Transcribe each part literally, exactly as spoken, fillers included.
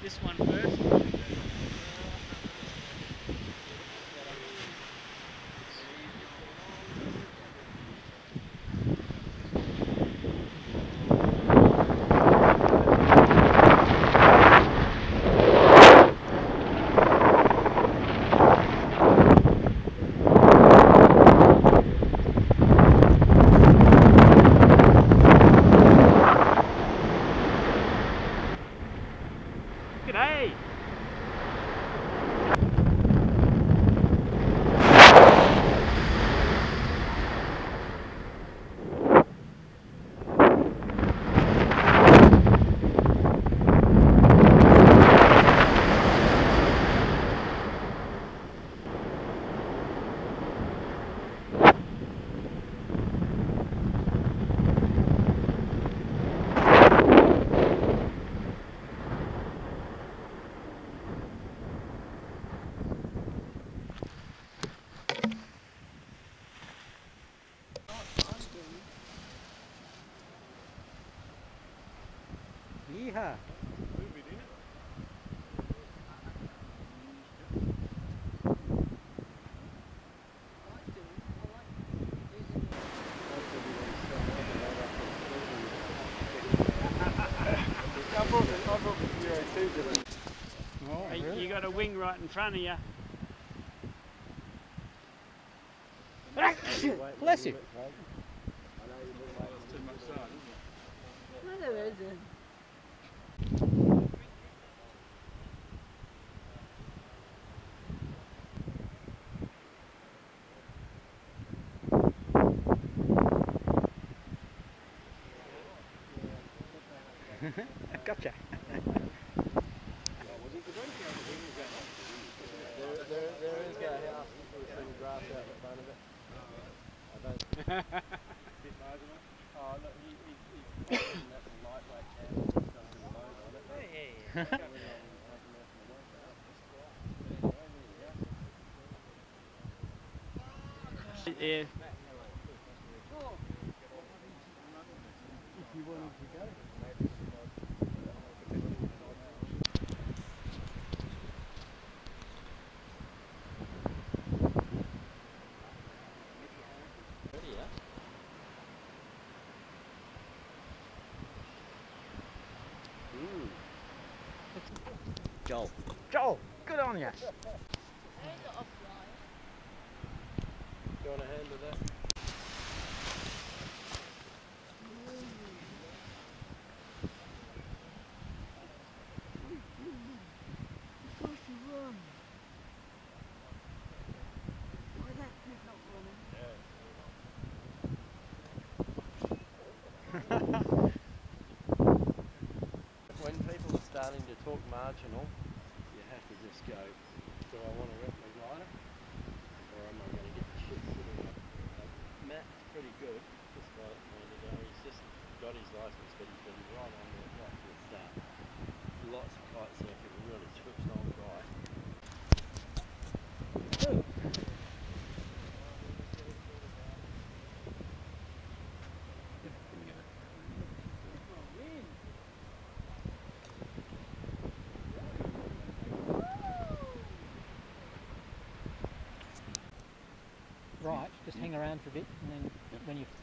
this one first. G'day! Yeehaw! Oh, hey, really? You got a wing right in front of you. Bless you. No, there isn't. Gotcha. There, there, there is a house with some grass out in front of it. I don't. Bit marginal. Oh, look, he, he, he's holding that lightweight channel and stuff with a load on it. Yeah, yeah, yeah. Yeah. If you wanted to go. Joel. Joel, good on you. Do you want a hand with that? When people are starting to talk marginal, you have to just go, do I want to wrap my rider? Or am I going to get the shit sitting up? Uh, Matt's pretty good, this guy at the moment ago. He's just got his licence, but he's been right on there right from the start. Lots of kite surfing, really switched on guy. Right, just hang around for a bit and then when you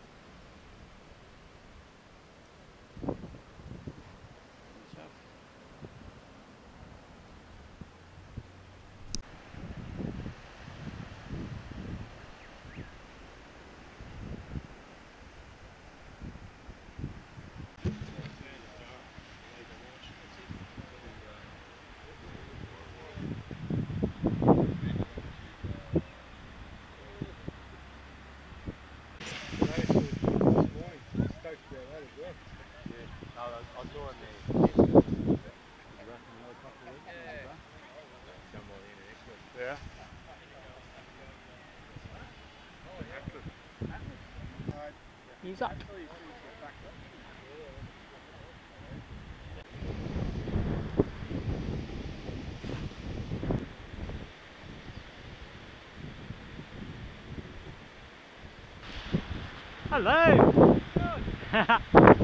Yeah. He's up. Hello.